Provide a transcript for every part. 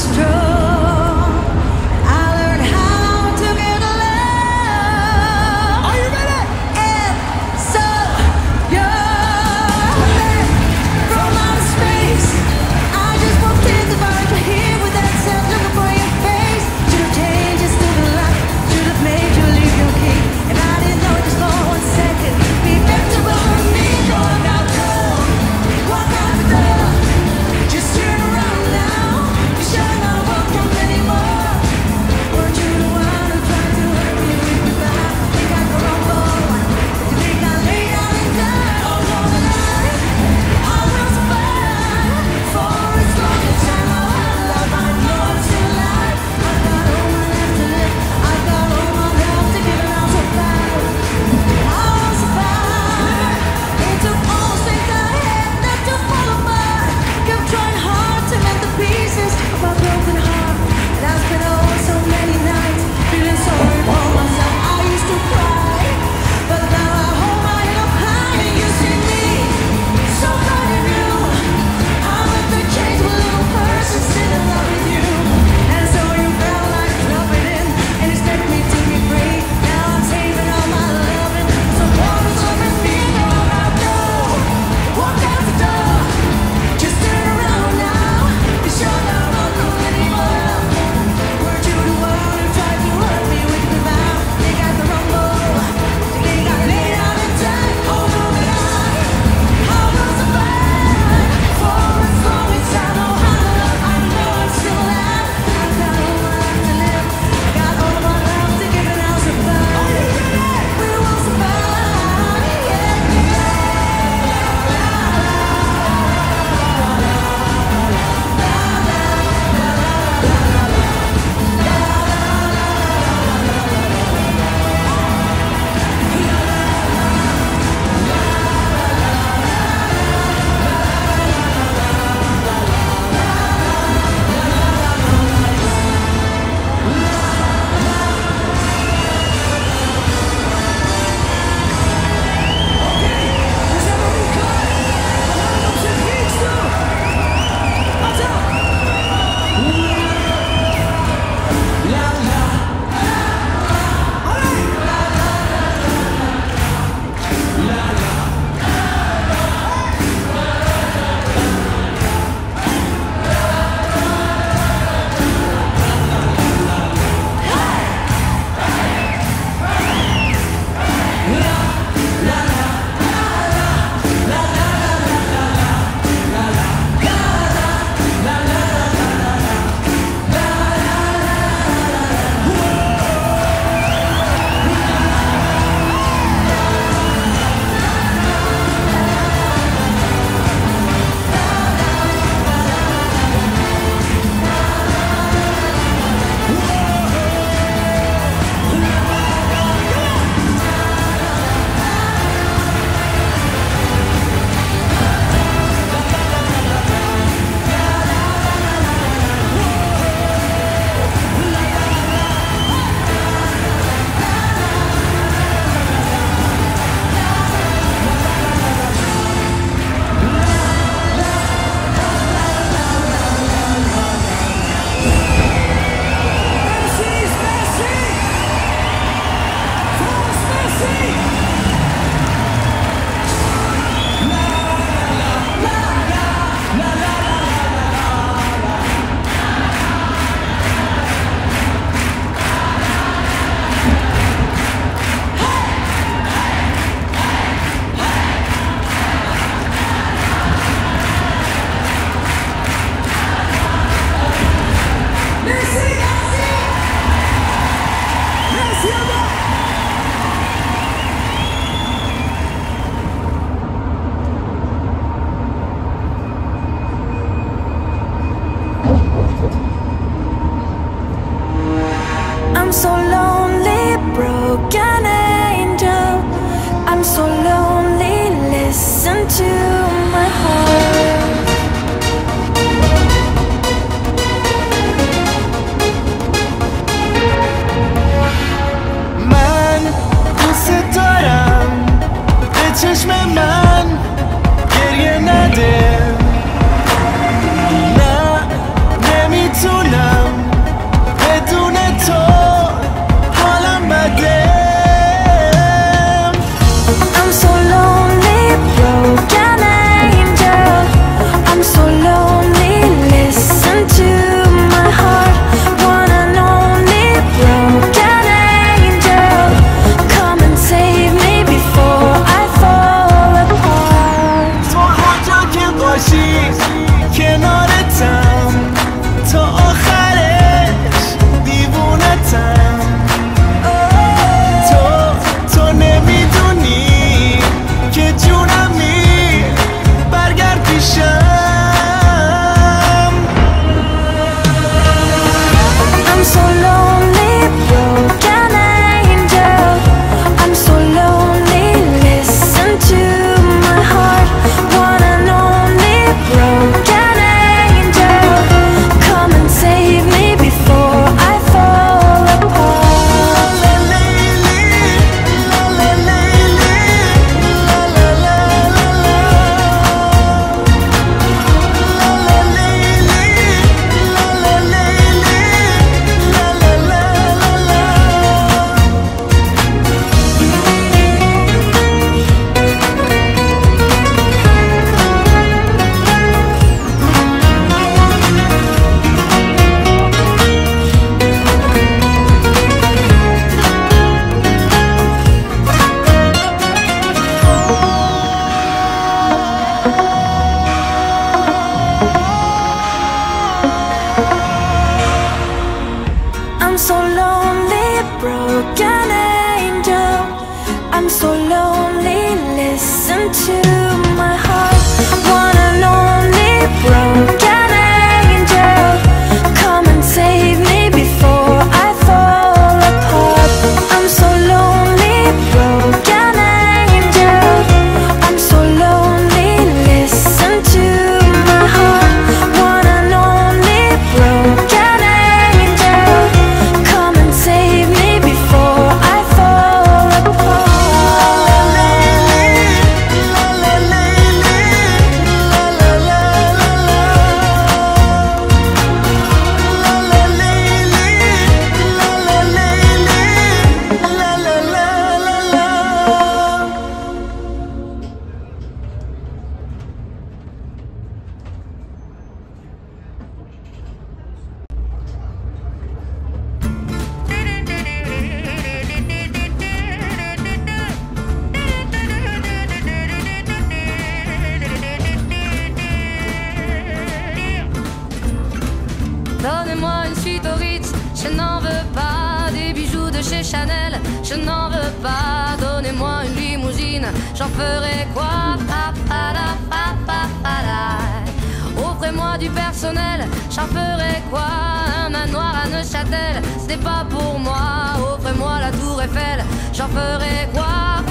Just turn around now. You should know. listen to my heart. One and only broken angel, come and save me before I fall apart. I'm so lonely, broken angel, I'm so lonely, listen to my heart. One and only broken angel, come and save me before I fall apart. Donnez-moi une suite au Ritz, je n'en veux pas. Des bijoux de chez Chanel, je n'en veux pas. Donnez-moi une limousine, j'en ferai quoi? Offrez-moi du personnel, j'en ferai quoi? Un manoir à Neuchâtel, ce n'est pas pour moi. Offrez-moi la tour Eiffel, j'en ferai quoi?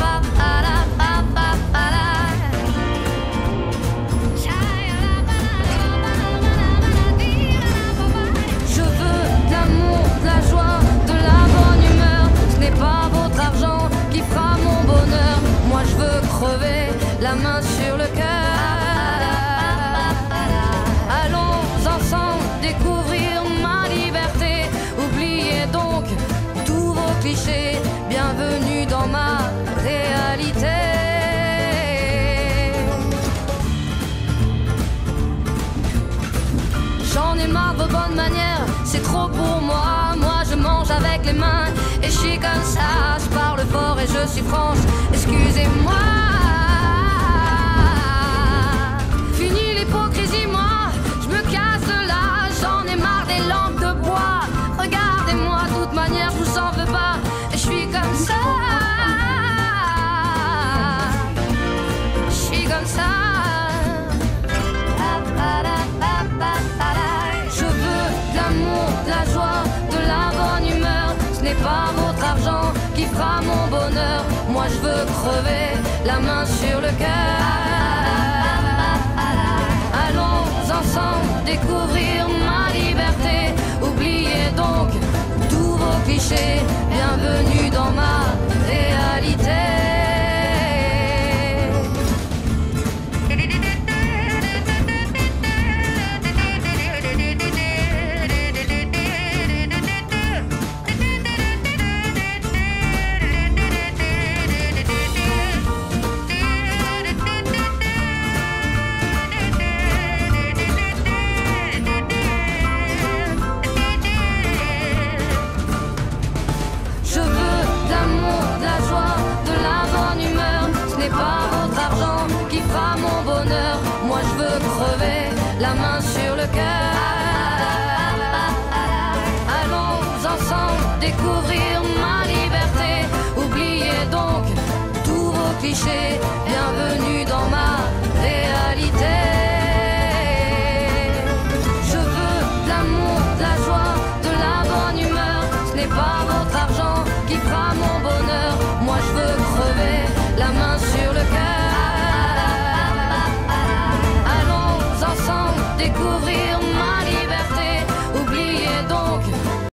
Je veux de l'amour, de la joie, de la bonne humeur. Ce n'est pas votre argent qui fera mon bonheur. Moi je veux crever, la main sur le cœur. Allons ensemble découvrir ma liberté. Oubliez donc tous vos clichés. Bienvenue dans ma réalité. J'en ai marre de vos bonnes manières, c'est trop pour moi. Moi je mange avec les mains et je suis comme ça. Je parle fort et je suis franche, excusez-moi. Fini l'hypocrisie, moi je me casse de là. J'en ai marre des lampes de bois. Regardez-moi, de toute manière je vous en veux pas. Et je suis comme ça. Je suis comme ça. Je veux de l'amour, de la joie, de la bonne humeur. Ce n'est pas votre argent qui fera mon bonheur. Moi je veux crever, la main sur le cœur. Allons ensemble découvrir ma liberté. Oubliez donc tous vos clichés. Bienvenue dans ma réalité. La main sur le cœur. Allons ensemble découvrir ma liberté. Oubliez donc tous vos clichés. Bienvenue dans ma